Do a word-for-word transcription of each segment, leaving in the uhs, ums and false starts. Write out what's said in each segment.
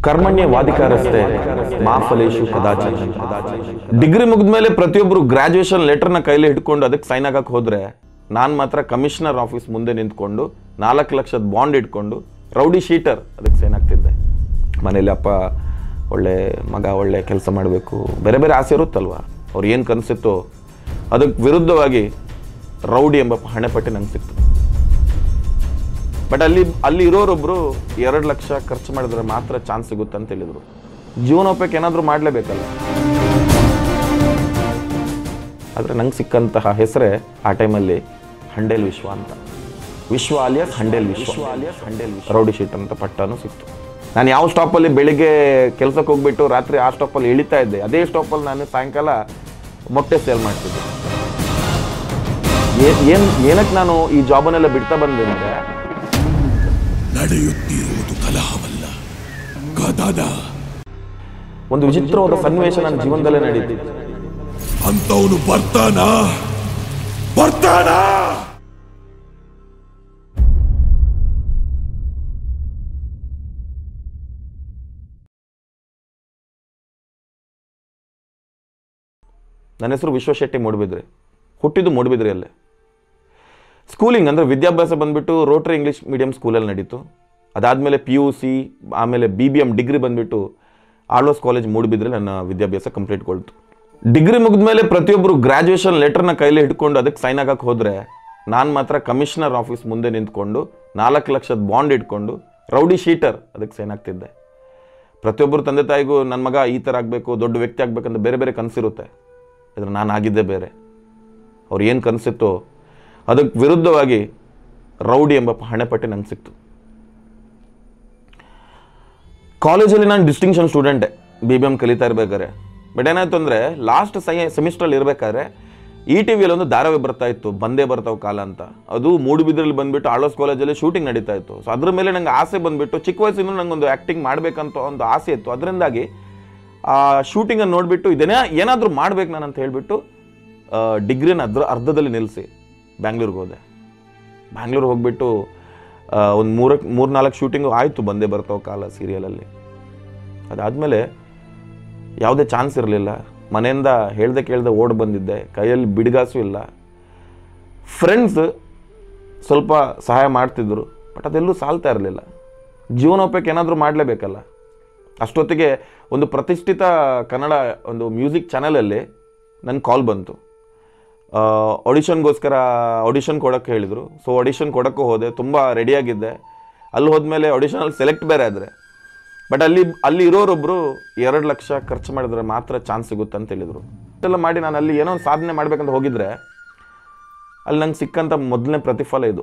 ಕರ್ಮಣ್ಯ ವಾದಿಕಾರಸ್ತೆ ಮಾಫಲೇಶು ಕದಾಚನ. Degree ಮುಗಿದ್ಮೇಲೆ ಪ್ರತಿಯೊಬ್ಬರು graduation ಲೆಟರ್ನ ಕೈಲಿ ಹಿಡ್ಕೊಂಡು ಅದಕ್ಕೆ ಸೈನ್ ಆಗಕ್ಕೆ ಹೋದ್ರೆ ನಾನು ಮಾತ್ರ ಕಮಿಷನರ್ ಆಫೀಸ್ ಮುಂದೆ ನಿಂತ್ಕೊಂಡು ನಾಲ್ಕು ಲಕ್ಷದ ಬಾಂಡ್ ಇಟ್ಕೊಂಡು ರೌಡಿ ಶೀಟರ್ ಅದಕ್ಕೆ ಸೈನ್ ಆಗ್ತಿದ್ದೆ. ಮನೇಲಿ ಅಪ್ಪ ಒಳ್ಳೆ ಮಗ ಒಳ್ಳೆ ಕೆಲಸ ಮಾಡಬೇಕು ಬೇರೆ ಬೇರೆ ಆಸೆ ಇರುತ್ತಲ್ವ, ಅವ್ರು ಏನು ಕನಸಿತ್ತೋ ಅದಕ್ಕೆ ವಿರುದ್ಧವಾಗಿ ರೌಡಿ ಎಂಬ ಹಣೆಪಟ್ಟಿ ನಂಗೆ ಸಿಕ್ತು. ಬಟ್ ಅಲ್ಲಿ ಅಲ್ಲಿ ಇರೋರೊಬ್ರು ಎರಡು ಲಕ್ಷ ಖರ್ಚು ಮಾಡಿದ್ರೆ ಮಾತ್ರ ಚಾನ್ಸ್ ಸಿಗುತ್ತೆ ಅಂತ ಹೇಳಿದ್ರು. ಜೀವನೋಪಯೋಗಕ್ಕೆ ಏನಾದರೂ ಮಾಡಲೇಬೇಕಲ್ಲ. ಆದರೆ ನಂಗೆ ಸಿಕ್ಕಂತಹ ಹೆಸರೇ ಆ ಟೈಮಲ್ಲಿ ಹಂಡೇಲ್ ವಿಶ್ವ ಅಂತ. ವಿಶ್ವ ಅಲಿಯಾಸ್ ಹಂಡೇಲ್ ವಿಶ್ವ ಅಲಿಯಾಸ್ ಹಂಡೇಲ್ ವಿಶ್ವ ರೌಡಿ ಶೀಟ್ ಅಂತ ಪಟ್ಟನೂ ಸಿಕ್ತು. ನಾನು ಯಾವ ಸ್ಟಾಪಲ್ಲಿ ಬೆಳಿಗ್ಗೆ ಕೆಲಸಕ್ಕೆ ಹೋಗ್ಬಿಟ್ಟು ರಾತ್ರಿ ಆ ಸ್ಟಾಪಲ್ಲಿ ಇಳಿತಾ ಇದ್ದೆ, ಅದೇ ಸ್ಟಾಪಲ್ಲಿ ನಾನು ಸಾಯಂಕಾಲ ಮೊಟ್ಟೆ ಸೇಲ್ ಮಾಡ್ತಿದ್ದೆ. ಏನು ಏನಕ್ಕೆ ನಾನು ಈ ಜಾಬನ್ನೆಲ್ಲ ಬಿಡ್ತಾ ಬಂದೆ ಅಂದರೆ, ನಡೆಯುತ್ತಿರುವುದು ಕಲಹವಲ್ಲ ಕದನ. ಒಂದು ವಿಚಿತ್ರವಾದ ಸನ್ನಿವೇಶ ನನ್ನ ಜೀವನದಲ್ಲೇ ನಡೀತು. ಅಂತವನು ಬರ್ತಾನ ಬರ್ತಾನ ನನ್ನ ಹೆಸರು ವಿಶ್ವ ಶೆಟ್ಟಿ ಮೂಡಬಿದ್ರಿ. ಹುಟ್ಟಿದ್ದು ಮೂಡಬಿದ್ರಿಯಲ್ಲೇ. ಸ್ಕೂಲಿಂಗ್ ಅಂದರೆ ವಿದ್ಯಾಭ್ಯಾಸ ಬಂದುಬಿಟ್ಟು ರೋಟರಿ ಇಂಗ್ಲೀಷ್ ಮೀಡಿಯಂ ಸ್ಕೂಲಲ್ಲಿ ನಡೀತು. ಅದಾದಮೇಲೆ ಪಿ ಯು ಸಿ ಆಮೇಲೆ ಬಿ ಬಿ ಎಮ್ ಡಿಗ್ರಿ ಬಂದುಬಿಟ್ಟು ಆಳ್ವಾಸ್ ಕಾಲೇಜ್ ಮೂಡಬಿದ್ರಿ ನನ್ನ ವಿದ್ಯಾಭ್ಯಾಸ ಕಂಪ್ಲೀಟ್ಗೊಳ್ತು. ಡಿಗ್ರಿ ಮುಗಿದ್ಮೇಲೆ ಪ್ರತಿಯೊಬ್ಬರು ಗ್ರಾಜುಯೇಷನ್ ಲೆಟರ್ನ ಕೈಲಿ ಹಿಡ್ಕೊಂಡು ಅದಕ್ಕೆ ಸೈನ್ ಆಗಕ್ಕೆ ಹೋದರೆ ನಾನು ಮಾತ್ರ ಕಮಿಷನರ್ ಆಫೀಸ್ ಮುಂದೆ ನಿಂತ್ಕೊಂಡು ನಾಲ್ಕು ಲಕ್ಷದ ಬಾಂಡ್ ಇಟ್ಕೊಂಡು ರೌಡಿ ಶೀಟರ್ ಅದಕ್ಕೆ ಸೈನ್ ಆಗ್ತಿದ್ದೆ. ಪ್ರತಿಯೊಬ್ಬರು ತಂದೆ ತಾಯಿಗೂ ನನ್ನ ಮಗ ಈ ಥರ ಆಗಬೇಕು ದೊಡ್ಡ ವ್ಯಕ್ತಿ ಆಗಬೇಕಂತ ಬೇರೆ ಬೇರೆ ಕನಸಿರುತ್ತೆ. ಆದರೆ ನಾನು ಆಗಿದ್ದೇ ಬೇರೆ. ಅವ್ರು ಏನು ಕನಸಿತ್ತೋ ಅದಕ್ಕೆ ವಿರುದ್ಧವಾಗಿ ರೌಡಿ ಎಂಬ ಹಣೆಪಟ್ಟಿ ನಂಗೆ ಸಿಕ್ತು. ಕಾಲೇಜಲ್ಲಿ ನಾನು ಡಿಸ್ಟಿಂಕ್ಷನ್ ಸ್ಟೂಡೆಂಟೇ ಬಿ ಬಿ ಎಮ್ ಕಲಿತಾ ಇರ್ಬೇಕಾದ್ರೆ. ಬಟ್ ಏನಾಯ್ತು ಅಂದರೆ ಲಾಸ್ಟ್ ಸೈ ಸೆಮಿಸ್ಟ್ರಲ್ಲಿ ಇರಬೇಕಾದ್ರೆ ಇ ಟಿ ವಿಯಲ್ಲಿ ಒಂದು ಧಾರಾವಾಹಿ ಬರ್ತಾ ಇತ್ತು, ಬಂದೇ ಬರ್ತಾವೆ ಕಾಲ ಅಂತ. ಅದು ಮೂಡುಬಿದ್ರಲ್ಲಿ ಬಂದುಬಿಟ್ಟು ಆಳ್ವಾಸ್ ಕಾಲೇಜಲ್ಲಿ ಶೂಟಿಂಗ್ ನಡೀತಾ ಇತ್ತು. ಸೊ ಅದ್ರ ಮೇಲೆ ನಂಗೆ ಆಸೆ ಬಂದುಬಿಟ್ಟು ಚಿಕ್ಕ ವಯಸ್ಸಿಂದ ನಂಗೊಂದು ಆ್ಯಕ್ಟಿಂಗ್ ಮಾಡಬೇಕಂತ ಒಂದು ಆಸೆ ಇತ್ತು. ಅದರಿಂದಾಗಿ ಆ ಶೂಟಿಂಗನ್ನು ನೋಡಿಬಿಟ್ಟು ಇದನ್ನೇ ಏನಾದರೂ ಮಾಡ್ಬೇಕು ನಾನು ಅಂತ ಹೇಳಿಬಿಟ್ಟು ಡಿಗ್ರಿನ ಅದ್ರ ಅರ್ಧದಲ್ಲಿ ನಿಲ್ಲಿಸಿ ಬ್ಯಾಂಗ್ಳೂರಿಗೆ ಹೋದೆ. ಬ್ಯಾಂಗ್ಳೂರಿಗೆ ಹೋಗ್ಬಿಟ್ಟು ಒಂದು ಮೂರಕ್ಕೆ ಮೂರು ನಾಲ್ಕು ಶೂಟಿಂಗು ಆಯಿತು ಬಂದೇ ಬರ್ತಾವೆ ಕಾಲ ಸೀರಿಯಲಲ್ಲಿ. ಅದಾದಮೇಲೆ ಯಾವುದೇ ಚಾನ್ಸ್ ಇರಲಿಲ್ಲ. ಮನೆಯಿಂದ ಹೇಳ್ದೆ ಕೇಳ್ದೆ ಓಡಿ ಬಂದಿದ್ದೆ, ಕೈಯಲ್ಲಿ ಬಿಡಿಗಾಸು ಇಲ್ಲ. ಫ್ರೆಂಡ್ಸ್ ಸ್ವಲ್ಪ ಸಹಾಯ ಮಾಡ್ತಿದ್ರು, ಬಟ್ ಅದೆಲ್ಲೂ ಸಾಲ್ತಾ ಇರಲಿಲ್ಲ. ಜೀವನೋಪಯೋಗಕ್ಕೆ ಏನಾದರೂ ಮಾಡಲೇಬೇಕಲ್ಲ. ಅಷ್ಟೊತ್ತಿಗೆ ಒಂದು ಪ್ರತಿಷ್ಠಿತ ಕನ್ನಡ ಒಂದು ಮ್ಯೂಸಿಕ್ ಚಾನಲಲ್ಲಿ ನನ್ನ ಕಾಲ್ ಬಂತು. ಆಡಿಷನ್ಗೋಸ್ಕರ ಆಡಿಷನ್ ಕೊಡೋಕ್ಕೆ ಹೇಳಿದರು. ಸೊ ಆಡಿಷನ್ ಕೊಡೋಕ್ಕೂ ಹೋದೆ, ತುಂಬ ರೆಡಿಯಾಗಿದ್ದೆ. ಅಲ್ಲಿ ಹೋದ್ಮೇಲೆ ಆಡಿಷನಲ್ಲಿ ಸೆಲೆಕ್ಟ್ ಬೇರೆ ಆದರೆ, ಬಟ್ ಅಲ್ಲಿ ಅಲ್ಲಿ ಇರೋರೊಬ್ಬರು ಎರಡು ಲಕ್ಷ ಖರ್ಚು ಮಾಡಿದ್ರೆ ಮಾತ್ರ ಚಾನ್ಸ್ ಸಿಗುತ್ತೆ ಅಂತ ಹೇಳಿದರು. ಇದೆಲ್ಲ ಮಾಡಿ ನಾನು ಅಲ್ಲಿ ಏನೋ ಒಂದು ಸಾಧನೆ ಮಾಡಬೇಕಂತ ಹೋಗಿದ್ರೆ ಅಲ್ಲಿ ನಂಗೆ ಸಿಕ್ಕಂಥ ಮೊದಲನೇ ಪ್ರತಿಫಲ ಇದು.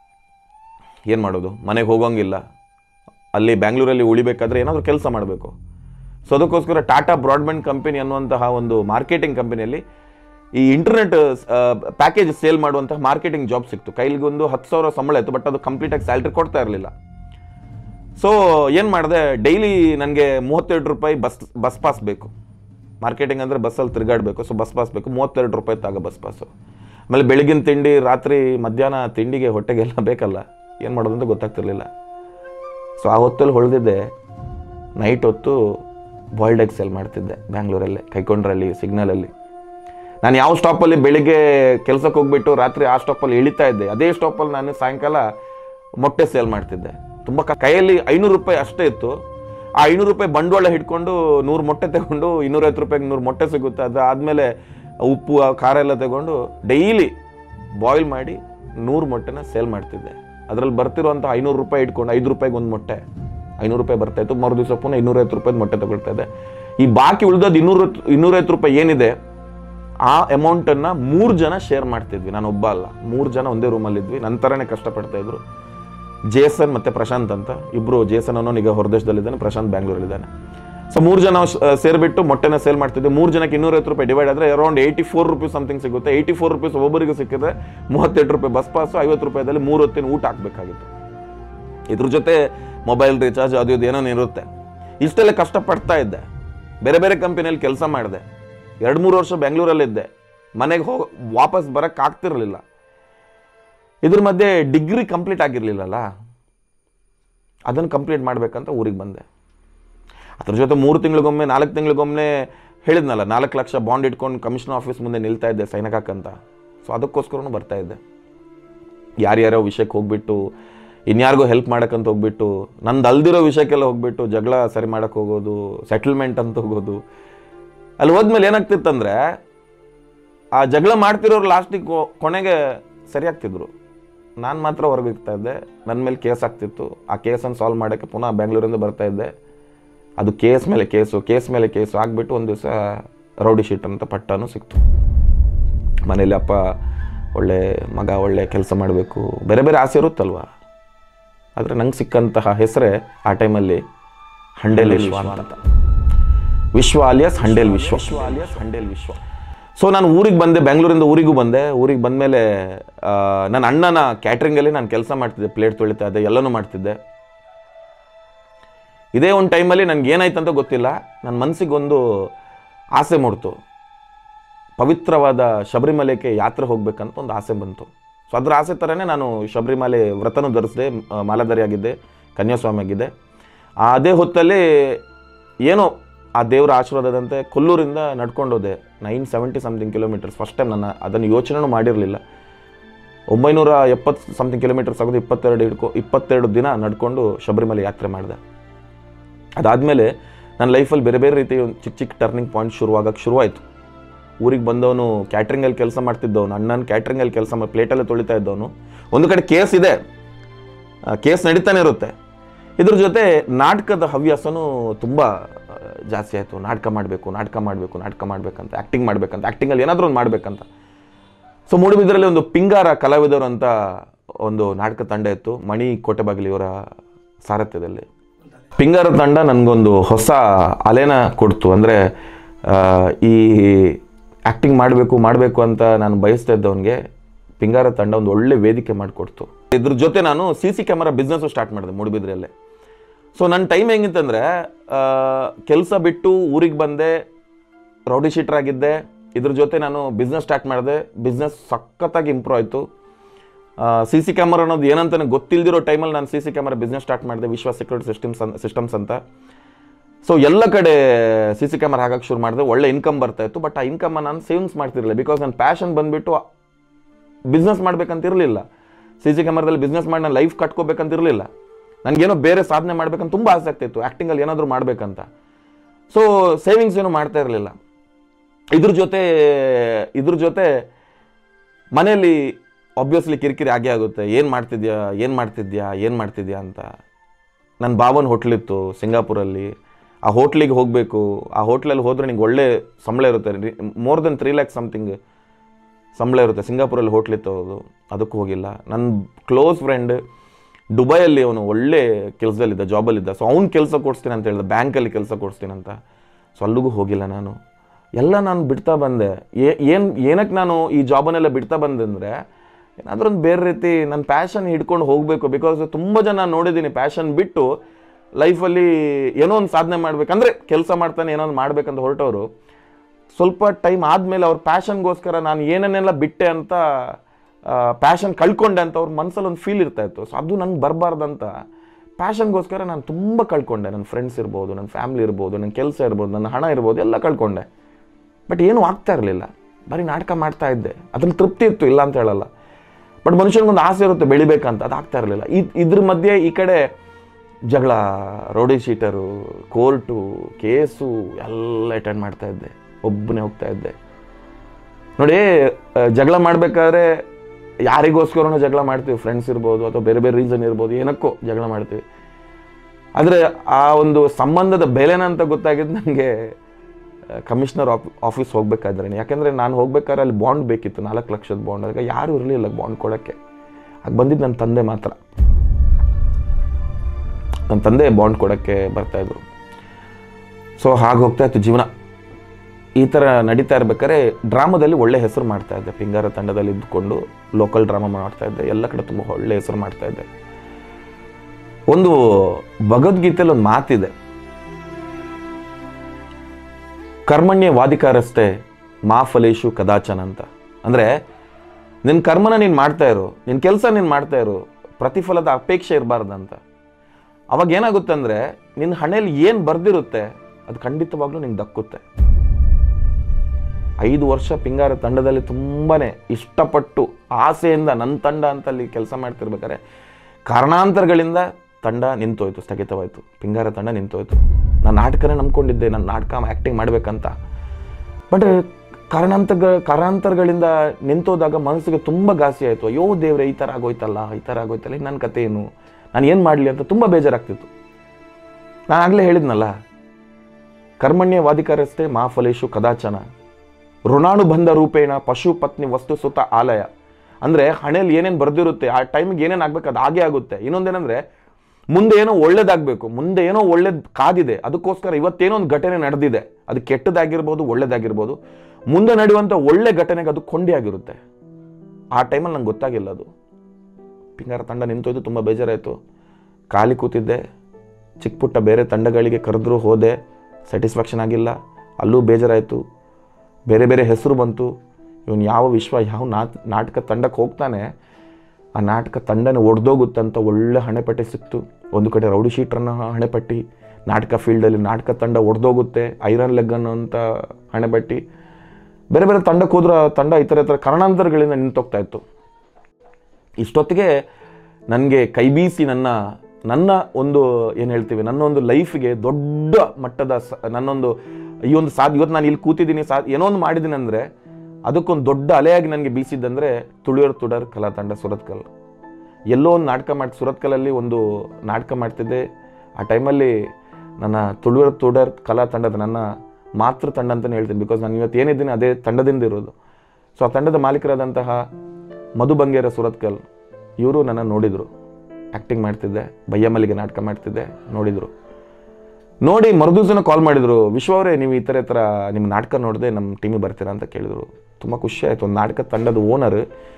ಏನು ಮಾಡೋದು, ಮನೆಗೆ ಹೋಗೋಂಗಿಲ್ಲ, ಅಲ್ಲಿ ಬ್ಯಾಂಗ್ಳೂರಲ್ಲಿ ಉಳಿಬೇಕಾದ್ರೆ ಏನಾದರೂ ಕೆಲಸ ಮಾಡಬೇಕು. ಸೊ ಅದಕ್ಕೋಸ್ಕರ ಟಾಟಾ ಬ್ರಾಡ್ಬ್ಯಾಂಡ್ ಕಂಪನಿ ಅನ್ನುವಂತಹ ಒಂದು ಮಾರ್ಕೆಟಿಂಗ್ ಕಂಪನಿಯಲ್ಲಿ ಈ ಇಂಟರ್ನೆಟ್ ಪ್ಯಾಕೇಜ್ ಸೇಲ್ ಮಾಡುವಂತಹ ಮಾರ್ಕೆಟಿಂಗ್ ಜಾಬ್ ಸಿಕ್ತು. ಕೈಲಿಗೊಂದು ಹತ್ತು ಸಾವಿರ ಸಂಬಳ ಇತ್ತು, ಬಟ್ ಅದು ಕಂಪ್ಲೀಟಾಗಿ ಸ್ಯಾಲ್ರಿ ಕೊಡ್ತಾ ಇರಲಿಲ್ಲ. ಸೊ ಏನು ಮಾಡಿದೆ, ಡೈಲಿ ನನಗೆ ಮೂವತ್ತೆರಡು ರೂಪಾಯಿ ಬಸ್ ಬಸ್ ಪಾಸ್ ಬೇಕು. ಮಾರ್ಕೆಟಿಂಗ್ ಅಂದರೆ ಬಸ್ಸಲ್ಲಿ ತಿರುಗಾಡಬೇಕು. ಸೊ ಬಸ್ ಪಾಸ್ ಬೇಕು, ಮೂವತ್ತೆರಡು ರೂಪಾಯಿ ತಾಗ ಬಸ್ ಪಾಸು. ಆಮೇಲೆ ಬೆಳಗಿನ ತಿಂಡಿ, ರಾತ್ರಿ ಮಧ್ಯಾಹ್ನ ತಿಂಡಿಗೆ ಹೊಟ್ಟೆಗೆಲ್ಲ ಬೇಕಲ್ಲ, ಏನು ಮಾಡೋದು ಅಂತ ಗೊತ್ತಾಗ್ತಿರ್ಲಿಲ್ಲ. ಸೊ ಆ ಹೊತ್ತಲ್ಲಿ ಹೊಳೆದಿದ್ದೆ. ನೈಟ್ ಹೊತ್ತು ಬಾಯ್ಲ್ಡ್ ಎಗ್ ಸೇಲ್ ಮಾಡ್ತಿದ್ದೆ ಬ್ಯಾಂಗ್ಳೂರಲ್ಲೇ, ಕೈಕೊಂಡ್ರಲ್ಲಿ ಸಿಗ್ನಲಲ್ಲಿ. ನಾನು ಯಾವ ಸ್ಟಾಪಲ್ಲಿ ಬೆಳಿಗ್ಗೆ ಕೆಲಸಕ್ಕೆ ಹೋಗ್ಬಿಟ್ಟು ರಾತ್ರಿ ಆ ಸ್ಟಾಪಲ್ಲಿ ಇಳಿತಾ ಇದ್ದೆ, ಅದೇ ಸ್ಟಾಪಲ್ಲಿ ನಾನು ಸಾಯಂಕಾಲ ಮೊಟ್ಟೆ ಸೇಲ್ ಮಾಡ್ತಿದ್ದೆ. ತುಂಬ ಕ ಕೈಯಲ್ಲಿ ಐನೂರು ರೂಪಾಯಿ ಅಷ್ಟೇ ಇತ್ತು. ಆ ಐನೂರು ರೂಪಾಯಿ ಬಂಡವಾಳ ಹಿಡ್ಕೊಂಡು ನೂರು ಮೊಟ್ಟೆ ತಗೊಂಡು ಇನ್ನೂರೈವತ್ತು ರೂಪಾಯಿಗೆ ನೂರು ಮೊಟ್ಟೆ ಸಿಗುತ್ತೆ. ಅದು ಆದಮೇಲೆ ಉಪ್ಪು ಖಾರ ಎಲ್ಲ ತಗೊಂಡು ಡೈಲಿ ಬಾಯ್ಲ್ ಮಾಡಿ ನೂರು ಮೊಟ್ಟೆನ ಸೇಲ್ ಮಾಡ್ತಿದ್ದೆ. ಅದರಲ್ಲಿ ಬರ್ತಿರುವಂಥ ಐನೂರು ರೂಪಾಯಿ ಇಟ್ಕೊಂಡು ಐದು ರೂಪಾಯಿಗೆ ಒಂದು ಮೊಟ್ಟೆ ಐನೂರು ರೂಪಾಯಿ ಬರ್ತಾಯಿತ್ತು. ಮರು ದಿವಸ ಪುನಃ ಇನ್ನೂರೈವತ್ತು ರೂಪಾಯಿ ಮೊಟ್ಟೆ ತಗೊಳ್ತಾ ಇದ್ದೆ. ಈ ಬಾಕಿ ಉಳಿದದ್ದು ಇನ್ನೂರ ಇನ್ನೂರೈವತ್ತು ರೂಪಾಯಿ ಏನಿದೆ ಆ ಅಮೌಂಟನ್ನು ಮೂರು ಜನ ಶೇರ್ ಮಾಡ್ತಿದ್ವಿ. ನಾನು ಒಬ್ಬ ಅಲ್ಲ, ಮೂರು ಜನ ಒಂದೇ ರೂಮಲ್ಲಿದ್ವಿ. ನನ್ನ ಥರನೇ ಕಷ್ಟಪಡ್ತಾಯಿದ್ರು. ಜೇಸನ್ ಮತ್ತು ಪ್ರಶಾಂತ್ ಅಂತ ಇಬ್ಬರು. ಜೇಸನ್ ಅನ್ನೋ ಈಗ ಹೊರದೇಶದಲ್ಲಿದ್ದಾನೆ, ಪ್ರಶಾಂತ್ ಬ್ಯಾಂಗ್ಳೂರಲ್ಲಿದ್ದಾನೆ. ಸೊ ಮೂರು ಜನ ಸೇರಿಬಿಟ್ಟು ಮೊಟ್ಟೆನ ಸೇಲ್ ಮಾಡ್ತಿದ್ದೆ. ಮೂರು ಜನಕ್ಕೆ ಇನ್ನೂರೈವತ್ತು ರೂಪಾಯಿ ಡಿವೈಡ್ ಆದರೆ around eighty four rupees something ಸಿಗುತ್ತೆ. ಏಯ್ಟಿ ಫೋರ್ ರುಪೀಸ್ ಒಬ್ಬೊಬ್ಬರಿಗೆ ಸಿಕ್ಕಿದ್ರೆ ಮೂವತ್ತೆಂಟು ರೂಪಾಯಿ ಬಸ್ ಪಾಸು, ಐವತ್ತು ರೂಪಾಯಿದಲ್ಲಿ ಮೂರು ಹೊತ್ತಿನ ಊಟ ಹಾಕಬೇಕಾಗಿತ್ತು. ಇದ್ರ ಜೊತೆ ಮೊಬೈಲ್ ರೀಚಾರ್ಜ್ ಅದು ಇದು ಏನೋ ಇರುತ್ತೆ. ಇಷ್ಟೆಲ್ಲ ಕಷ್ಟಪಡ್ತಾ ಇದ್ದೆ. ಬೇರೆ ಬೇರೆ ಕಂಪನಿಯಲ್ಲಿ ಕೆಲಸ ಮಾಡಿದೆ. ಎರಡು ಮೂರು ವರ್ಷ ಬೆಂಗಳೂರಲ್ಲಿದ್ದೆ. ಮನೆಗೆ ಹೋಗಿ ವಾಪಸ್ ಬರೋಕ್ಕೆ ಆಗ್ತಿರಲಿಲ್ಲ. ಇದ್ರ ಮಧ್ಯೆ ಡಿಗ್ರಿ ಕಂಪ್ಲೀಟ್ ಆಗಿರಲಿಲ್ಲಲ್ಲ, ಅದನ್ನು ಕಂಪ್ಲೀಟ್ ಮಾಡಬೇಕಂತ ಊರಿಗೆ ಬಂದೆ. ಅದ್ರ ಜೊತೆ ಮೂರು ತಿಂಗಳಿಗೊಮ್ಮೆ ನಾಲ್ಕು ತಿಂಗಳಿಗೊಮ್ಮೆ ಹೇಳಿದ್ನಲ್ಲ, ನಾಲ್ಕು ಲಕ್ಷ ಬಾಂಡ್ ಇಟ್ಕೊಂಡು ಕಮಿಷನರ್ ಆಫೀಸ್ ಮುಂದೆ ನಿಲ್ತಾ ಇದ್ದೆ ಸೈನ್ ಹಾಕಂತ. ಸೊ ಅದಕ್ಕೋಸ್ಕರನೂ ಬರ್ತಾ ಇದ್ದೆ. ಯಾರ್ಯಾರೋ ವಿಷಯಕ್ಕೆ ಹೋಗ್ಬಿಟ್ಟು ಇನ್ಯಾರಿಗೂ ಹೆಲ್ಪ್ ಮಾಡೋಕ್ಕಂತ ಹೋಗ್ಬಿಟ್ಟು, ನಂದು ಅಲ್ದಿರೋ ವಿಷಯಕ್ಕೆಲ್ಲ ಹೋಗ್ಬಿಟ್ಟು ಜಗಳ ಸರಿ ಮಾಡೋಕ್ಕೆ ಹೋಗೋದು, ಸೆಟಲ್ಮೆಂಟ್ ಅಂತ ಹೋಗೋದು. ಅಲ್ಲಿ ಹೋದ್ಮೇಲೆ ಏನಾಗ್ತಿತ್ತಂದರೆ, ಆ ಜಗಳ ಮಾಡ್ತಿರೋರು ಲಾಸ್ಟಿಗೆ ಕೊನೆಗೆ ಸರಿಯಾಗ್ತಿದ್ರು, ನಾನು ಮಾತ್ರ ಹೊರಗಿರ್ತಾ ಇದ್ದೆ. ನನ್ನ ಮೇಲೆ ಕೇಸ್ ಆಗ್ತಿತ್ತು. ಆ ಕೇಸನ್ನು ಸಾಲ್ವ್ ಮಾಡೋಕ್ಕೆ ಪುನಃ ಬೆಂಗಳೂರಿಂದ ಬರ್ತಾ ಇದ್ದೆ. ಅದು ಕೇಸ್ ಮೇಲೆ ಕೇಸು ಕೇಸ್ ಮೇಲೆ ಕೇಸು ಆಗಿಬಿಟ್ಟು ಒಂದು ದಿವಸ ರೌಡಿ ಶೀಟ್ ಅಂತ ಪಟ್ಟನೂ ಸಿಕ್ತು. ಮನೇಲಿ ಅಪ್ಪ ಒಳ್ಳೆ ಮಗ, ಒಳ್ಳೆ ಕೆಲಸ ಮಾಡಬೇಕು, ಬೇರೆ ಬೇರೆ ಆಸೆ ಇರುತ್ತಲ್ವ. ಆದರೆ ನಂಗೆ ಸಿಕ್ಕಂತಹ ಹೆಸರೇ ಆ ಟೈಮಲ್ಲಿ ಹಂಡೇಲ್ ವಿಶ್ವ ಅಂತ. ವಿಶ್ವ ಅಲಿಯಾಸ್ ಹಂಡೇಲ್ ವಿಶ್ವ ಅಲಿಯಾಸ್ ಹಂಡೇಲ್ ವಿಶ್ವ. ಸೊ ನಾನು ಊರಿಗೆ ಬಂದೆ, ಬೆಂಗಳೂರಿಂದ ಊರಿಗೂ ಬಂದೆ. ಊರಿಗೆ ಬಂದಮೇಲೆ ನನ್ನ ಅಣ್ಣನ ಕ್ಯಾಟ್ರಿಂಗಲ್ಲಿ ನಾನು ಕೆಲಸ ಮಾಡ್ತಿದ್ದೆ, ಪ್ಲೇಟ್ ತೊಳಿತಾ ಇದ್ದೆ, ಎಲ್ಲನೂ ಮಾಡ್ತಿದ್ದೆ. ಇದೇ ಒಂದು ಟೈಮಲ್ಲಿ ನನಗೆ ಏನಾಯ್ತು ಅಂತ ಗೊತ್ತಿಲ್ಲ, ನನ್ನ ಮನಸ್ಸಿಗೆ ಒಂದು ಆಸೆ ಮೂಡ್ತು. ಪವಿತ್ರವಾದ ಶಬರಿಮಲೆಗೆ ಯಾತ್ರೆ ಹೋಗ್ಬೇಕಂತ ಒಂದು ಆಸೆ ಬಂತು. ಸೊ ಅದ್ರ ಆಸೆ ಥರನೇ ನಾನು ಶಬರಿಮಲೆ ವ್ರತನೂ ಧರಿಸಿದೆ, ಮಾಲಾಧಾರಿ ಆಗಿದ್ದೆ, ಕನ್ಯಾಸ್ವಾಮಿ ಆಗಿದ್ದೆ. ಅದೇ ಹೊತ್ತಲ್ಲಿ ಏನೋ ಆ ದೇವರ ಆಶೀರ್ವಾದದಂತೆ ಕೊಲ್ಲೂರಿಂದ ನಡ್ಕೊಂಡು ಹೋದೆ nine seventy something kilometres. First time ನಾನು ಅದನ್ನು ಯೋಚನೆನೂ ಮಾಡಿರಲಿಲ್ಲ. ಒಂಬೈನೂರ ಎಪ್ಪತ್ತು ಸಮಥಿಂಗ್ ಕಿಲೋಮೀಟರ್ಸ್ ಆಗೋದು ಇಪ್ಪತ್ತೆರಡು ಹಿಡ್ಕೊ ಇಪ್ಪತ್ತೆರಡು ದಿನ ನಡ್ಕೊಂಡು ಶಬರಿಮಲೆ ಯಾತ್ರೆ ಮಾಡಿದೆ. ಅದಾದಮೇಲೆ ನನ್ನ ಲೈಫಲ್ಲಿ ಬೇರೆ ಬೇರೆ ರೀತಿ ಒಂದು ಚಿಕ್ಕ ಚಿಕ್ಕ ಟರ್ನಿಂಗ್ ಪಾಯಿಂಟ್ ಶುರುವಾಗಕ್ಕೆ ಶುರುವಾಯಿತು. ಊರಿಗೆ ಬಂದವನು ಕ್ಯಾಟ್ರಿಂಗಲ್ಲಿ ಕೆಲಸ ಮಾಡ್ತಿದ್ದವನು, ಅಣ್ಣನ ಕ್ಯಾಟ್ರಿಂಗಲ್ಲಿ ಕೆಲಸ ಮಾಡಿ ಪ್ಲೇಟಲ್ಲೇ ತೊಳಿತಾ ಇದ್ದವನು. ಒಂದು ಕಡೆ ಕೇಸ್ ಇದೆ, ಕೇಸ್ ನಡೀತಾನೆ ಇರುತ್ತೆ. ಇದ್ರ ಜೊತೆ ನಾಟಕದ ಹವ್ಯಾಸನೂ ತುಂಬ ಜಾಸ್ತಿ ಆಯಿತು. ನಾಟಕ ಮಾಡಬೇಕು ನಾಟಕ ಮಾಡಬೇಕು ನಾಟಕ ಮಾಡಬೇಕಂತ, ಆ್ಯಕ್ಟಿಂಗ್ ಮಾಡಬೇಕಂತ, ಆ್ಯಕ್ಟಿಂಗಲ್ಲಿ ಏನಾದರೂ ಒಂದು ಮಾಡಬೇಕಂತ. ಸೊ ಮೂಡುಬಿದ್ರಲ್ಲಿ ಒಂದು ಪಿಂಗಾರ ಕಲಾವಿದರು ಅಂತ ಒಂದು ನಾಟಕ ತಂಡ ಇತ್ತು, ಮಣಿ ಕೋಟೆಬಾಗಿಲಿಯವರ ಸಾರಥ್ಯದಲ್ಲಿ. ಪಿಂಗಾರ ತಂಡ ನನಗೊಂದು ಹೊಸ ಅಲೆನ ಕೊಡ್ತು. ಅಂದರೆ ಈ ಆ್ಯಕ್ಟಿಂಗ್ ಮಾಡಬೇಕು ಮಾಡಬೇಕು ಅಂತ ನಾನು ಬಯಸ್ತಾ ಇದ್ದವನಿಗೆ ಪಿಂಗಾರ ತಂಡ ಒಂದು ಒಳ್ಳೆ ವೇದಿಕೆ ಮಾಡಿಕೊಡ್ತು. ಇದ್ರ ಜೊತೆ ನಾನು C C camera business start ಮಾಡಿದೆ ಮೂಡುಬಿದ್ರಿಯಲ್ಲೇ. ಸೊ ನನ್ನ ಟೈಮ್ ಹೆಂಗಿತ್ತಂದರೆ, ಕೆಲಸ ಬಿಟ್ಟು ಊರಿಗೆ ಬಂದೆ, ರೌಡಿ ಶೀಟರ್ ಆಗಿದ್ದೆ. ಇದ್ರ ಜೊತೆ ನಾನು ಬಿಸ್ನೆಸ್ ಸ್ಟಾರ್ಟ್ ಮಾಡಿದೆ. ಬಿಸ್ನೆಸ್ ಸಖತ್ತಾಗಿ ಇಂಪ್ರೂವ್ ಆಯಿತು. ಸಿ ಸಿ ಕ್ಯಾಮರಾ ಅನ್ನೋದು ಏನಂತಾನೆ ಗೊತ್ತಿಲ್ದಿರೋ ಟೈಮಲ್ಲಿ ನಾನು C C camera business start ಮಾಡಿದೆ, ವಿಶ್ವ ಸೆಕ್ಯೂರಿಟಿ ಸಿಸ್ಟಮ್ಸ್ ಸಿಸ್ಟಮ್ಸ್ ಅಂತ. ಸೊ ಎಲ್ಲ ಕಡೆ ಸಿ ಸಿ ಕ್ಯಾಮರಾ ಹಾಕಕ್ಕೆ ಶುರು ಮಾಡಿದೆ. ಒಳ್ಳೆ ಇನ್ಕಮ್ ಬರ್ತಾ ಇತ್ತು. ಬಟ್ ಆ ಇನ್ಕಮ್ಮನ್ನು ನಾನು ಸೇವಿಂಗ್ಸ್ ಮಾಡ್ತಿರಲಿಲ್ಲ. ಬಿಕಾಸ್ ನನ್ನ ಪ್ಯಾಷನ್ ಬಂದುಬಿಟ್ಟು ಬಿಸ್ನೆಸ್ ಮಾಡ್ಬೇಕಂತಿರಲಿಲ್ಲ. ಸಿ ಸಿ ಕ್ಯಾಮರಾದಲ್ಲಿ ಬಿಸ್ನೆಸ್ ಮಾಡಿ ನಾನು ಲೈಫ್ ಕಟ್ಕೋಬೇಕಂತಿರಲಿಲ್ಲ. ನನಗೇನೋ ಬೇರೆ ಸಾಧನೆ ಮಾಡ್ಬೇಕಂತ ತುಂಬ ಆಸೆ ಆಗ್ತಾಯಿತ್ತು, ಆ್ಯಕ್ಟಿಂಗಲ್ಲಿ ಏನಾದರೂ ಮಾಡಬೇಕಂತ. ಸೊ ಸೇವಿಂಗ್ಸ್ ಏನೂ ಮಾಡ್ತಾ ಇರಲಿಲ್ಲ. ಇದ್ರ ಜೊತೆ ಇದ್ರ ಜೊತೆ ಮನೆಯಲ್ಲಿ ಆಬ್ವಿಯಸ್ಲಿ ಕಿರಿಕಿರಿ ಆಗೇ ಆಗುತ್ತೆ. ಏನು ಮಾಡ್ತಿದ್ಯಾ ಏನು ಮಾಡ್ತಿದ್ಯಾ ಏನು ಮಾಡ್ತಿದ್ಯಾ ಅಂತ. ನನ್ನ ಬಾವನ ಹೋಟ್ಲಿತ್ತು ಸಿಂಗಾಪುರಲ್ಲಿ. ಆ ಹೋಟ್ಲಿಗೆ ಹೋಗಬೇಕು. ಆ ಹೋಟ್ಲಲ್ಲಿ ಹೋದರೆ ನಿಂಗೆ ಒಳ್ಳೆ ಸಂಬಳ ಇರುತ್ತೆ, more than three lakh something ಸಂಬಳ ಇರುತ್ತೆ. ಸಿಂಗಾಪುರಲ್ಲಿ ಹೋಟ್ಲಿತ್ತು, ಅದು ಅದಕ್ಕೂ ಹೋಗಿಲ್ಲ. ನನ್ನ ಕ್ಲೋಸ್ ಫ್ರೆಂಡ್ ದುಬೈಯಲ್ಲಿ ಅವನು ಒಳ್ಳೆ ಕೆಲಸದಲ್ಲಿದ್ದ, ಜಾಬಲ್ಲಿದ್ದ. ಸೊ ಅವ್ನು ಕೆಲಸ ಕೊಡಿಸ್ತೀನಿ ಅಂತ ಹೇಳಿದ, ಬ್ಯಾಂಕಲ್ಲಿ ಕೆಲಸ ಕೊಡಿಸ್ತೀನಿ ಅಂತ. ಸೊ ಅಲ್ಲಿಗೂ ಹೋಗಿಲ್ಲ ನಾನು. ಎಲ್ಲ ನಾನು ಬಿಡ್ತಾ ಬಂದೆ. ಏನು ಏನಕ್ಕೆ ನಾನು ಈ ಜಾಬನ್ನೆಲ್ಲ ಬಿಡ್ತಾ ಬಂದೆ ಅಂದರೆ, ಏನಾದರೂ ಒಂದು ಬೇರೆ ರೀತಿ ನನ್ನ ಪ್ಯಾಷನ್ ಹಿಡ್ಕೊಂಡು ಹೋಗಬೇಕು. ಬಿಕಾಸ್ ತುಂಬ ಜನ ನೋಡಿದ್ದೀನಿ ಪ್ಯಾಷನ್ ಬಿಟ್ಟು ಲೈಫಲ್ಲಿ ಏನೋ ಒಂದು ಸಾಧನೆ ಮಾಡಬೇಕಂದ್ರೆ ಕೆಲಸ ಮಾಡ್ತಾನೆ ಏನೋ ಒಂದು ಮಾಡಬೇಕಂತ ಹೊರಟವರು ಸ್ವಲ್ಪ ಟೈಮ್ ಆದಮೇಲೆ ಅವ್ರ ಪ್ಯಾಷನ್ಗೋಸ್ಕರ ನಾನು ಏನನ್ನೆಲ್ಲ ಬಿಟ್ಟೆ ಅಂತ, ಪ್ಯಾಷನ್ ಕಳ್ಕೊಂಡೆ ಅಂತ ಅವ್ರ ಮನಸ್ಸಲ್ಲಿ ಒಂದು ಫೀಲ್ ಇರ್ತಾಯಿತ್ತು. ಸೊ ಅದು ನಂಗೆ ಬರಬಾರ್ದಂತ ಪ್ಯಾಷನ್ಗೋಸ್ಕರ ನಾನು ತುಂಬ ಕಳ್ಕೊಂಡೆ. ನನ್ನ ಫ್ರೆಂಡ್ಸ್ ಇರ್ಬೋದು, ನನ್ನ ಫ್ಯಾಮಿಲಿ ಇರ್ಬೋದು, ನನ್ನ ಕೆಲಸ ಇರ್ಬೋದು, ನನ್ನ ಹಣ ಇರ್ಬೋದು, ಎಲ್ಲ ಕಳ್ಕೊಂಡೆ. ಬಟ್ ಏನೂ ಆಗ್ತಾ ಇರಲಿಲ್ಲ. ಬರೀ ನಾಟಕ ಮಾಡ್ತಾ ಇದ್ದೆ. ಅದ್ರಲ್ಲಿ ತೃಪ್ತಿ ಇತ್ತು, ಇಲ್ಲ ಅಂತ ಹೇಳಲ್ಲ. ಬಟ್ ಮನುಷ್ಯನಿಗೊಂದು ಆಸೆ ಇರುತ್ತೆ ಬೆಳಿಬೇಕಂತ, ಅದು ಆಗ್ತಾ ಇರಲಿಲ್ಲ. ಈ ಇದ್ರ ಮಧ್ಯೆ ಈ ಕಡೆ ಜಗಳ, ರೌಡಿ ಶೀಟರು, ಕೋರ್ಟು, ಕೇಸು ಎಲ್ಲ ಅಟೆಂಡ್ ಮಾಡ್ತಾ ಇದ್ದೆ. ಒಬ್ಬನೇ ಹೋಗ್ತಾ ಇದ್ದೆ. ನೋಡಿ, ಜಗಳ ಮಾಡಬೇಕಾದ್ರೆ ಯಾರಿಗೋಸ್ಕರನೂ ಜಗಳ ಮಾಡ್ತೀವಿ. ಫ್ರೆಂಡ್ಸ್ ಇರ್ಬೋದು ಅಥವಾ ಬೇರೆ ಬೇರೆ ರೀಸನ್ ಇರ್ಬೋದು, ಏನಕ್ಕೋ ಜಗಳ ಮಾಡ್ತೀವಿ. ಆದರೆ ಆ ಒಂದು ಸಂಬಂಧದ ಬೆಲೆನ ಅಂತ ಗೊತ್ತಾಗಿದ್ದು ನನಗೆ ಕಮಿಷನರ್ ಆಫ್ ಆಫೀಸ್ ಹೋಗ್ಬೇಕಾದ್ರೆ. ಯಾಕೆಂದರೆ ನಾನು ಹೋಗ್ಬೇಕಾದ್ರೆ ಅಲ್ಲಿ ಬಾಂಡ್ ಬೇಕಿತ್ತು, ನಾಲ್ಕು ಲಕ್ಷದ ಬಾಂಡ್. ಅದಕ್ಕೆ ಯಾರೂ ಇರಲಿಲ್ಲ ಬಾಂಡ್ ಕೊಡೋಕ್ಕೆ. ಆಗ ಬಂದಿದ್ದು ನನ್ನ ತಂದೆ ಮಾತ್ರ. ನನ್ನ ತಂದೆ ಬಾಂಡ್ ಕೊಡೋಕ್ಕೆ ಬರ್ತಾಯಿದ್ರು. ಸೊ ಹಾಗೆ ಹೋಗ್ತಾ ಇತ್ತು ಜೀವನ. ಈ ಥರ ನಡೀತಾ ಇರ್ಬೇಕಾದ್ರೆ ಡ್ರಾಮಾದಲ್ಲಿ ಒಳ್ಳೆ ಹೆಸರು ಮಾಡ್ತಾ ಇದ್ದೆ. ಪಿಂಗಾರ ತಂಡದಲ್ಲಿ ಇದ್ದುಕೊಂಡು ಲೋಕಲ್ ಡ್ರಾಮಾ ಮಾಡ್ತಾ ಇದ್ದೆ. ಎಲ್ಲ ಕಡೆ ತುಂಬ ಒಳ್ಳೆ ಹೆಸರು ಮಾಡ್ತಾ ಇದ್ದೆ. ಒಂದು ಭಗವದ್ಗೀತೆಯಲ್ಲಿ ಒಂದು ಮಾತಿದೆ, ಕರ್ಮಣ್ಯ ವಾದಿಕಾರಷ್ಟೇ ಮಾ ಫಲೇಶು ಕದಾಚನ ಅಂತ. ಅಂದರೆ ನಿನ್ನ ಕರ್ಮನ ನೀನು ಮಾಡ್ತಾ ಇರು, ನಿನ್ನ ಕೆಲಸ ನೀನು ಮಾಡ್ತಾ ಇರು, ಪ್ರತಿಫಲದ ಅಪೇಕ್ಷೆ ಇರಬಾರ್ದಂತ. ಅವಾಗ ಏನಾಗುತ್ತೆ ಅಂದರೆ ನಿನ್ನ ಹಣೆಯಲ್ಲಿ ಏನು ಬರೆದಿರುತ್ತೆ ಅದು ಖಂಡಿತವಾಗ್ಲೂ ನಿಂಗೆ ದಕ್ಕುತ್ತೆ. ಐದು ವರ್ಷ ಪಿಂಗಾರ ತಂಡದಲ್ಲಿ ತುಂಬಾ ಇಷ್ಟಪಟ್ಟು ಆಸೆಯಿಂದ ನನ್ನ ತಂಡ ಅಂತ ಅಲ್ಲಿ ಕೆಲಸ ಮಾಡ್ತಿರ್ಬೇಕಾದ್ರೆ ಕಾರಣಾಂತರಗಳಿಂದ ತಂಡ ನಿಂತೋಯ್ತು, ಸ್ಥಗಿತವಾಯಿತು. ಪಿಂಗಾರ ತಂಡ ನಿಂತೋಯ್ತು. ನಾನು ನಾಟಕನೇ ನಂಬ್ಕೊಂಡಿದ್ದೆ, ನಾನು ನಾಟಕ ಆ್ಯಕ್ಟಿಂಗ್ ಮಾಡಬೇಕಂತ. ಬಟ್ ಕಾರಣಾಂತರ ಕಾರಣಾಂತರಗಳಿಂದ ನಿಂತೋದಾಗ ಮನಸ್ಸಿಗೆ ತುಂಬ ಘಾಸಿ ಆಯಿತು. ಅಯ್ಯೋ ದೇವ್ರೆ, ಈ ಥರ ಆಗೋಯ್ತಲ್ಲ ಈ ಥರ ಆಗೋಯ್ತಲ್ಲ ನನ್ನ ಕತೆ ಏನು, ನಾನು ಏನು ಮಾಡಲಿ ಅಂತ ತುಂಬ ಬೇಜಾರಾಗ್ತಿತ್ತು. ನಾನು ಆಗಲೇ ಹೇಳಿದ್ನಲ್ಲ, ಕರ್ಮಣ್ಯವಾಧಿಕಾರಸ್ಥೆ ಮಾ ಫಲೇಶು ಕದಾಚನ ಋಣಾನುಬಂಧ ರೂಪೇಣ ಪಶು ಪತ್ನಿ ವಸ್ತು ಸುತ ಆಲಯ. ಅಂದರೆ ಹಣೆಯಲ್ಲಿ ಏನೇನು ಬರೆದಿರುತ್ತೆ ಆ ಟೈಮಿಗೆ ಏನೇನು ಆಗ್ಬೇಕು ಅದು ಹಾಗೆ ಆಗುತ್ತೆ. ಇನ್ನೊಂದೇನೆಂದರೆ ಮುಂದೆ ಏನೋ ಒಳ್ಳೇದಾಗಬೇಕು, ಮುಂದೆ ಏನೋ ಒಳ್ಳೇದು ಕಾದಿದೆ, ಅದಕ್ಕೋಸ್ಕರ ಇವತ್ತೇನೋ ಒಂದು ಘಟನೆ ನಡೆದಿದೆ, ಅದು ಕೆಟ್ಟದಾಗಿರ್ಬೋದು ಒಳ್ಳೇದಾಗಿರ್ಬೋದು, ಮುಂದೆ ನಡೆಯುವಂಥ ಒಳ್ಳೆ ಘಟನೆಗೆ ಅದು ಕೊಂಡಿ ಆಗಿರುತ್ತೆ. ಆ ಟೈಮಲ್ಲಿ ನಂಗೆ ಗೊತ್ತಾಗಿಲ್ಲ ಅದು. ಪಿಂಗಾರ ತಂಡ ನಿಂತೋಯ್ತು, ತುಂಬ ಬೇಜಾರಾಯಿತು. ಖಾಲಿ ಕೂತಿದ್ದೆ. ಚಿಕ್ಕ ಪುಟ್ಟ ಬೇರೆ ತಂಡಗಳಿಗೆ ಕರೆದ್ರು, ಹೋದೆ, ಸ್ಯಾಟಿಸ್ಫ್ಯಾಕ್ಷನ್ ಆಗಿಲ್ಲ, ಅಲ್ಲೂ ಬೇಜಾರಾಯಿತು. ಬೇರೆ ಬೇರೆ ಹೆಸರು ಬಂತು. ಇವನು ಯಾವ ವಿಶ್ವ ಯಾವ ನಾಟಕ ತಂಡಕ್ಕೆ ಹೋಗ್ತಾನೆ ಆ ನಾಟಕ ತಂಡನೇ ಒಡೆದೋಗುತ್ತಂತ ಒಳ್ಳೆ ಹಣೆಪಟ್ಟಿ ಸಿಕ್ತು. ಒಂದು ಕಡೆ ರೌಡಿ ಶೀಟ್ರನ್ನ ಹಣೆಪಟ್ಟಿ, ನಾಟಕ ಫೀಲ್ಡಲ್ಲಿ ನಾಟಕ ತಂಡ ಒಡೆದೋಗುತ್ತೆ, ಐರನ್ ಲೆಗ್ ಅನ್ನೋಂಥ ಹಣೆಪಟ್ಟಿ. ಬೇರೆ ಬೇರೆ ತಂಡಕ್ಕೆ ಹೋದ್ರೆ ತಂಡ ಈ ಥರ ಈ ಥರ ಕಾರಣಾಂತರಗಳಿಂದ ನಿಂತೋಗ್ತಾ ಇತ್ತು. ಇಷ್ಟೊತ್ತಿಗೆ ನನಗೆ ಕೈ ಬೀಸಿ ನನ್ನ ನನ್ನ ಒಂದು ಏನು ಹೇಳ್ತೀವಿ ನನ್ನ ಒಂದು ಲೈಫಿಗೆ ದೊಡ್ಡ ಮಟ್ಟದ ಸ ನನ್ನೊಂದು ಈ ಒಂದು ಸಾಧ್ ಇವತ್ತು ನಾನು ಇಲ್ಲಿ ಕೂತಿದ್ದೀನಿ, ಸಾ ಏನೋ ಒಂದು ಮಾಡಿದ್ದೀನಿ ಅಂದರೆ ಅದಕ್ಕೊಂದು ದೊಡ್ಡ ಅಲೆಯಾಗಿ ನನಗೆ ಬೀಸಿದ್ದಂದರೆ ತುಳಿಯೋರ್ ತುಡರ್ ಕಲಾ ತಂಡ ಸುರತ್ಕಲ್. ಎಲ್ಲೋ ಒಂದು ನಾಟಕ ಮಾಡಿ ಸುರತ್ಕಲಲ್ಲಿ ಒಂದು ನಾಟಕ ಮಾಡ್ತಿದ್ದೆ. ಆ ಟೈಮಲ್ಲಿ ನನ್ನ ತುಳಿಯೋರ್ ತುಡರ್ ಕಲಾ ತಂಡದ ನನ್ನ ಮಾತೃ ತಂಡ ಅಂತಲೇ ಹೇಳ್ತೀನಿ, ಬಿಕಾಸ್ ನಾನು ಇವತ್ತು ಏನಿದ್ದೀನಿ ಅದೇ ತಂಡದಿಂದ ಇರೋದು. ಸೊ ಆ ತಂಡದ ಮಾಲೀಕರಾದಂತಹ ಮಧು ಬಂಗೇರ ಸುರತ್ಕಲ್ ಇವರು ನನ್ನ ನೋಡಿದರು. ಆ್ಯಕ್ಟಿಂಗ್ ಮಾಡ್ತಿದ್ದೆ, ಬಯ್ಯಮ್ಮಲಿಗೆ ನಾಟಕ ಮಾಡ್ತಿದ್ದೆ, ನೋಡಿದರು. ನೋಡಿ ಮರುದಿವ್ಸನ ಕಾಲ್ ಮಾಡಿದರು, ವಿಶ್ವ ಅವರೇ ನೀವು ಈ ಥರ ಈ ಥರ ನಿಮ್ಮ ನಾಟಕ ನೋಡಿದೆ, ನಮ್ಮ ಟೀಮಿಗೆ ಬರ್ತೀರಾ ಅಂತ ಕೇಳಿದರು. ತುಂಬ ಖುಷಿ ಆಯಿತು. ಒಂದು ನಾಟಕ ತಂಡದ ಓನರ್,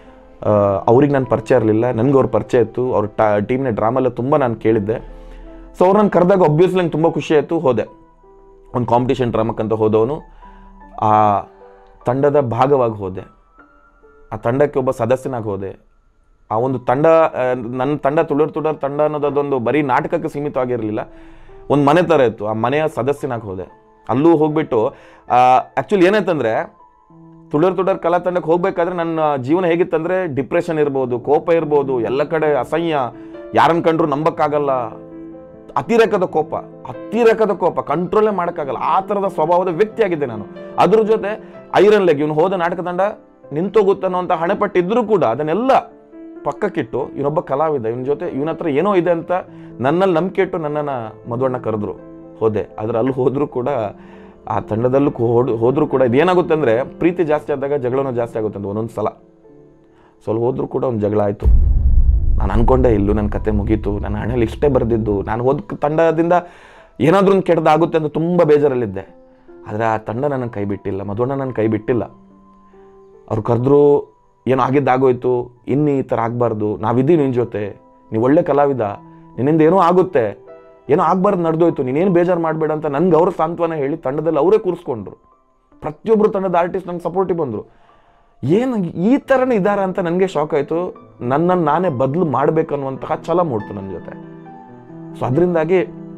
ಅವ್ರಿಗೆ ನಾನು ಪರಿಚಯ ಇರಲಿಲ್ಲ, ನನಗೆ ಅವ್ರ ಪರಿಚಯ ಇತ್ತು. ಅವ್ರ ಟ ಟೀಮ್ನ ಡ್ರಾಮೆಲ್ಲ ತುಂಬ ನಾನು ಕೇಳಿದ್ದೆ. ಸೊ ಅವ್ರು ನಾನು ಕರೆದಾಗ ಒಬ್ವಿಯಸ್ಲಿ ನಂಗೆ ತುಂಬ ಖುಷಿ ಆಯಿತು. ಹೋದೆ, ಒಂದು ಕಾಂಪಿಟೇಷನ್ ಡ್ರಾಮಕ್ಕಂತ ಹೋದವನು ಆ ತಂಡದ ಭಾಗವಾಗಿ ಹೋದೆ. ಆ ತಂಡಕ್ಕೆ ಒಬ್ಬ ಸದಸ್ಯನಾಗಿ ಹೋದೆ. ಆ ಒಂದು ತಂಡ, ನನ್ನ ತಂಡ ತುಳಿಯೋರ್ ತುಡರ್ ತಂಡ ಅನ್ನೋದೊಂದು ಬರೀ ನಾಟಕಕ್ಕೆ ಸೀಮಿತವಾಗಿರಲಿಲ್ಲ, ಒಂದು ಮನೆ ಥರ ಇತ್ತು. ಆ ಮನೆಯ ಸದಸ್ಯನಾಗಿ ಹೋದೆ. ಅಲ್ಲೂ ಹೋಗ್ಬಿಟ್ಟು ಆ್ಯಕ್ಚುಲಿ ಏನಾಯ್ತಂದರೆ ತುಳಿಯೋರ್ ತುಡರ್ ಕಲಾ ತಂಡಕ್ಕೆ ಹೋಗ್ಬೇಕಾದ್ರೆ ನನ್ನ ಜೀವನ ಹೇಗಿತ್ತಂದರೆ ಡಿಪ್ರೆಷನ್ ಇರ್ಬೋದು, ಕೋಪ ಇರ್ಬೋದು, ಎಲ್ಲ ಕಡೆ ಅಸಹ್ಯ, ಯಾರನ್ನು ಕಂಡ್ರು ನಂಬಕ್ಕಾಗಲ್ಲ, ಅತಿರೇಕದ ಕೋಪ ಅತಿರೇಕದ ಕೋಪ ಕಂಟ್ರೋಲೇ ಮಾಡೋಕ್ಕಾಗಲ್ಲ, ಆ ಥರದ ಸ್ವಭಾವದ ವ್ಯಕ್ತಿಯಾಗಿದ್ದೆ ನಾನು. ಅದ್ರ ಜೊತೆ ಐರನ್ ಲೆಗ್, ಇವನು ಹೋದ ನಾಟಕ ತಂಡ ನಿಂತೋಗುತ್ತನ್ನೋಂಥ ಹಣೆಪಟ್ಟಿದ್ರೂ ಕೂಡ ಅದನ್ನೆಲ್ಲ ಪಕ್ಕಕ್ಕಿಟ್ಟು ಇವನೊಬ್ಬ ಕಲಾವಿದ, ಇವನ ಜೊತೆ ಇವನ ಹತ್ರ ಏನೋ ಇದೆ ಅಂತ ನನ್ನಲ್ಲಿ ನಂಬಿಕೆ ಇಟ್ಟು ನನ್ನನ್ನು ಮದುವಣ್ಣ ಕರೆದ್ರು. ಹೋದೆ. ಆದರೆ ಅಲ್ಲಿ ಹೋದರೂ ಕೂಡ ಆ ತಂಡದಲ್ಲೂ ಹೋದ್ ಹೋದರೂ ಕೂಡ ಇದೇನಾಗುತ್ತೆ ಅಂದರೆ ಪ್ರೀತಿ ಜಾಸ್ತಿ ಆದಾಗ ಜಗಳನೂ ಜಾಸ್ತಿ ಆಗುತ್ತೆ ಅಂತ ಒಂದೊಂದು ಸಲ. ಸೊ ಅಲ್ಲಿ ಹೋದರೂ ಕೂಡ ಒಂದು ಜಗಳ ಆಯಿತು. ನಾನು ಅಂದ್ಕೊಂಡೆ ಇಲ್ಲೂ ನನ್ನ ಕತೆ ಮುಗೀತು, ನನ್ನ ಹಣೆಯಲ್ಲಿ ಇಷ್ಟೇ ಬರೆದಿದ್ದು, ನಾನು ಹೋದ ತಂಡದಿಂದ ಏನಾದ್ರೂ ಒಂದು ಕೆಟ್ಟದಾಗುತ್ತೆ ಅಂತ ತುಂಬ ಬೇಜಾರಲ್ಲಿದ್ದೆ. ಆದರೆ ಆ ತಂಡ ನನ್ನ ಕೈ ಬಿಟ್ಟಿಲ್ಲ, ಮದುವಣ್ಣ ನನ್ನ ಕೈ ಬಿಟ್ಟಿಲ್ಲ. ಅವ್ರು ಕರೆದ್ರು, ಏನೋ ಆಗಿದ್ದಾಗೋಯ್ತು, ಇನ್ನು ಈ ಥರ ಆಗಬಾರ್ದು, ನಾವಿದ್ದೀವಿ ನಿನ್ನ ಜೊತೆ, ನೀವು ಒಳ್ಳೆ ಕಲಾವಿದ, ನಿನ್ನಿಂದ ಏನೋ ಆಗುತ್ತೆ, ಏನೋ ಆಗಬಾರ್ದು ನಡೆದೋಯ್ತು, ನೀನೇನು ಬೇಜಾರು ಮಾಡಬೇಡ ಅಂತ ನನಗೆ ಅವರು ಸಾಂತ್ವನ ಹೇಳಿ ತಂಡದಲ್ಲಿ ಅವರೇ ಕೂರಿಸ್ಕೊಂಡ್ರು. ಪ್ರತಿಯೊಬ್ಬರು ತಂಡದ ಆರ್ಟಿಸ್ಟ್ ನಂಗೆ ಸಪೋರ್ಟಿವ್ ಬಂದರು. ಏನು ಈ ಥರನೇ ಇದ್ದಾರೆ ಅಂತ ನನಗೆ ಶಾಕ್ ಆಯಿತು. ನನ್ನನ್ನು ನಾನೇ ಬದಲು ಮಾಡಬೇಕನ್ನುವಂತಹ ಛಲ ಮೂಡ್ತು ನನ್ನ ಜೊತೆ. ಸೊ ಅದರಿಂದಾಗಿ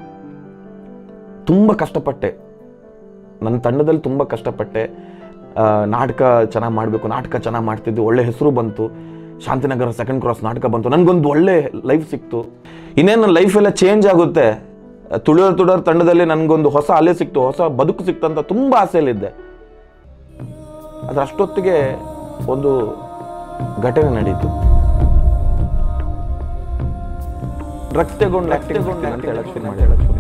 ತುಂಬ ಕಷ್ಟಪಟ್ಟೆ, ನನ್ನ ತಂಡದಲ್ಲಿ ತುಂಬ ಕಷ್ಟಪಟ್ಟೆ. ನಾಟಕ ಚೆನ್ನಾಗಿ ಮಾಡಬೇಕು, ನಾಟಕ ಚೆನ್ನಾಗಿ ಮಾಡ್ತಿದ್ದೆ, ಒಳ್ಳೆ ಹೆಸರು ಬಂತು. ಶಾಂತಿನಗರ ಸೆಕೆಂಡ್ ಕ್ರಾಸ್ ನಾಟಕ ಬಂತು, ನನಗೊಂದು ಒಳ್ಳೆ ಲೈಫ್ ಸಿಕ್ತು. ಇನ್ನೇನು ಲೈಫೆಲ್ಲ ಚೇಂಜ್ ಆಗುತ್ತೆ. ತುಳಿಯೋರ್ ತುಡರ್ ತಂಡದಲ್ಲಿ ನನಗೊಂದು ಹೊಸ ಅಲೆ ಸಿಕ್ತು, ಹೊಸ ಬದುಕು ಸಿಕ್ತು ಅಂತ ತುಂಬ ಆಸೆಯಲ್ಲಿದ್ದೆ. ಆದರೆ ಅಷ್ಟೊತ್ತಿಗೆ ಒಂದು ಘಟನೆ ನಡೀತು. ಡ್ರಗ್ಸ್ ತಗೊಂಡು ಆ್ಯಕ್ಟಿಂಗ್ ಅಂತ ಹೇಳಕ್ಕೆ ಶುರು ಮಾಡಿ